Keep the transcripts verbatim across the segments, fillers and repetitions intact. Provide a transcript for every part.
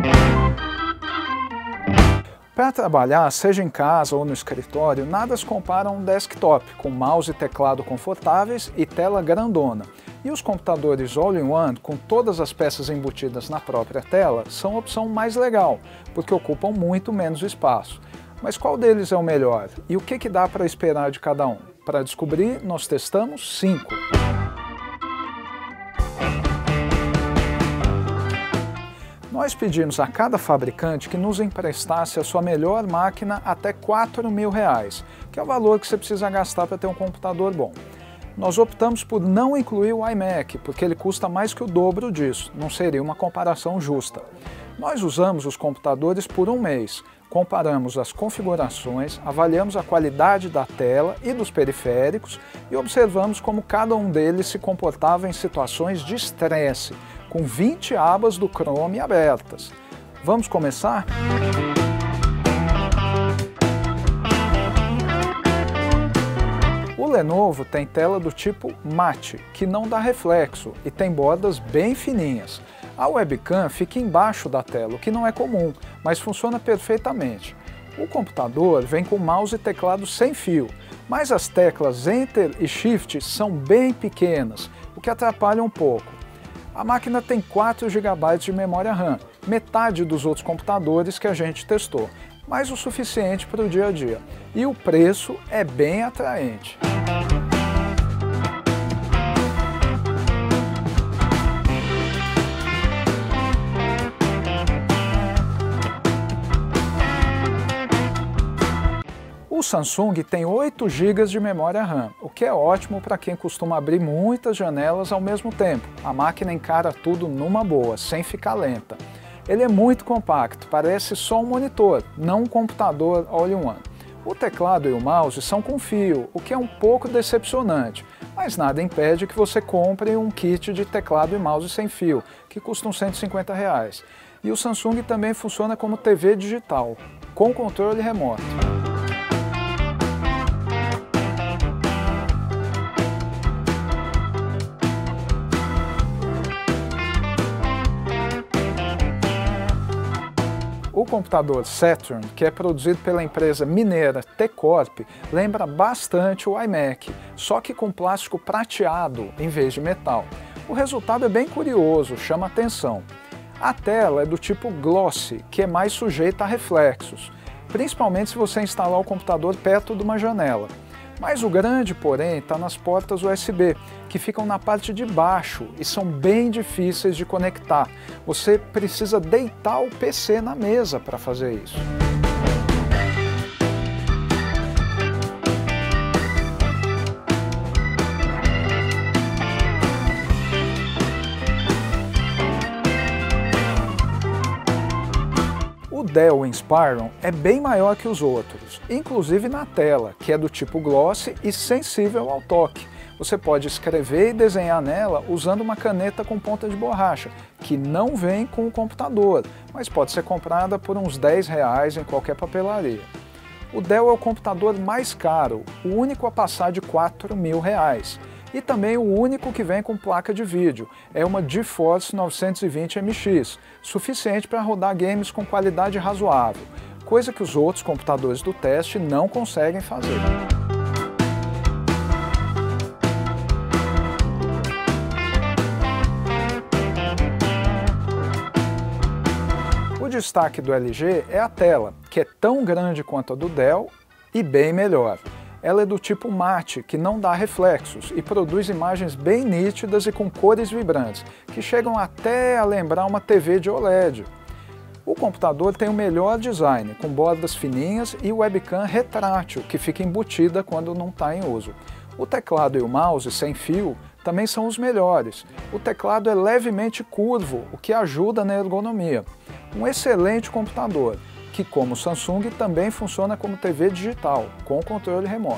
Para trabalhar, seja em casa ou no escritório, nada se compara a um desktop, com mouse e teclado confortáveis e tela grandona. E os computadores all-in-one, com todas as peças embutidas na própria tela, são a opção mais legal, porque ocupam muito menos espaço. Mas qual deles é o melhor? E o que que dá para esperar de cada um? Para descobrir, nós testamos cinco. Nós pedimos a cada fabricante que nos emprestasse a sua melhor máquina até quatro mil reais, que é o valor que você precisa gastar para ter um computador bom. Nós optamos por não incluir o iMac, porque ele custa mais que o dobro disso, não seria uma comparação justa. Nós usamos os computadores por um mês, comparamos as configurações, avaliamos a qualidade da tela e dos periféricos e observamos como cada um deles se comportava em situações de estresse, com vinte abas do Chrome abertas. Vamos começar? O Lenovo tem tela do tipo mate, que não dá reflexo e tem bordas bem fininhas. A webcam fica embaixo da tela, o que não é comum, mas funciona perfeitamente. O computador vem com mouse e teclado sem fio, mas as teclas Enter e Shift são bem pequenas, o que atrapalha um pouco. A máquina tem quatro gigabytes de memória RAM, metade dos outros computadores que a gente testou, mas o suficiente para o dia a dia. E o preço é bem atraente. O Samsung tem oito gigas de memória RAM, o que é ótimo para quem costuma abrir muitas janelas ao mesmo tempo. A máquina encara tudo numa boa, sem ficar lenta. Ele é muito compacto, parece só um monitor, não um computador all-in-one. O teclado e o mouse são com fio, o que é um pouco decepcionante, mas nada impede que você compre um kit de teclado e mouse sem fio, que custam cento e cinquenta reais. E o Samsung também funciona como T V digital, com controle remoto. O computador Saturn, que é produzido pela empresa mineira T-Corp, lembra bastante o iMac, só que com plástico prateado em vez de metal. O resultado é bem curioso, chama atenção. A tela é do tipo glossy, que é mais sujeita a reflexos, principalmente se você instalar o computador perto de uma janela. Mas o grande, porém, está nas portas U S B, que ficam na parte de baixo e são bem difíceis de conectar. Você precisa deitar o P C na mesa para fazer isso. O Dell Inspiron é bem maior que os outros, inclusive na tela, que é do tipo glossy e sensível ao toque. Você pode escrever e desenhar nela usando uma caneta com ponta de borracha, que não vem com o computador, mas pode ser comprada por uns dez reais em qualquer papelaria. O Dell é o computador mais caro, o único a passar de quatro mil reais. E também o único que vem com placa de vídeo, é uma GeForce novecentos e vinte M X, suficiente para rodar games com qualidade razoável, coisa que os outros computadores do teste não conseguem fazer. O destaque do L G é a tela, que é tão grande quanto a do Dell e bem melhor. Ela é do tipo mate, que não dá reflexos e produz imagens bem nítidas e com cores vibrantes, que chegam até a lembrar uma T V de O L E D. O computador tem o melhor design, com bordas fininhas e webcam retrátil, que fica embutida quando não está em uso. O teclado e o mouse sem fio também são os melhores. O teclado é levemente curvo, o que ajuda na ergonomia. Um excelente computador, que, como o Samsung, também funciona como T V digital, com controle remoto.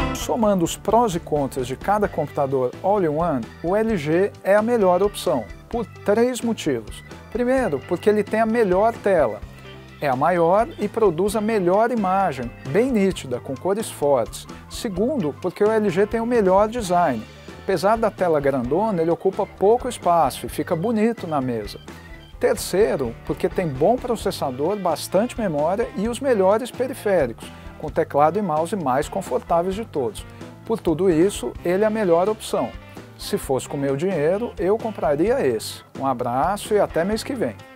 Somando os prós e contras de cada computador all-in-one, o L G é a melhor opção, por três motivos. Primeiro, porque ele tem a melhor tela. É a maior e produz a melhor imagem, bem nítida, com cores fortes. Segundo, porque o L G tem o melhor design. Apesar da tela grandona, ele ocupa pouco espaço e fica bonito na mesa. Terceiro, porque tem bom processador, bastante memória e os melhores periféricos, com teclado e mouse mais confortáveis de todos. Por tudo isso, ele é a melhor opção. Se fosse com meu dinheiro, eu compraria esse. Um abraço e até mês que vem.